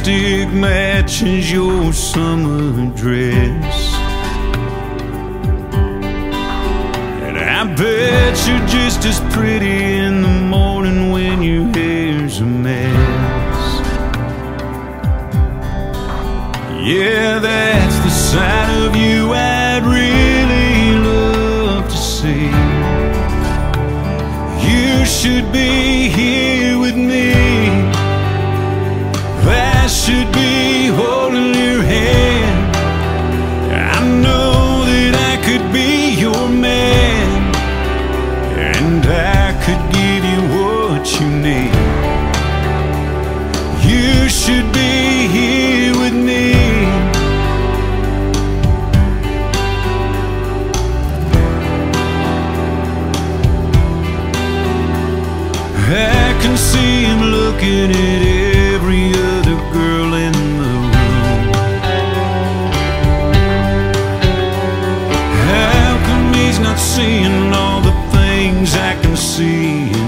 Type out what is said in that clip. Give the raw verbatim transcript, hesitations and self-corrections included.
lipstick matches your summer dress, and I bet you're just as pretty in the morning when your hair's a mess. Yeah, that's the side of you I'd really love to see. You should be here with me. I should be holding your hand. I know that I could be your man, and I could give you what you need. You should be here with me. I can see him looking at every other girl in the room. How come he's not seeing all the things I can see in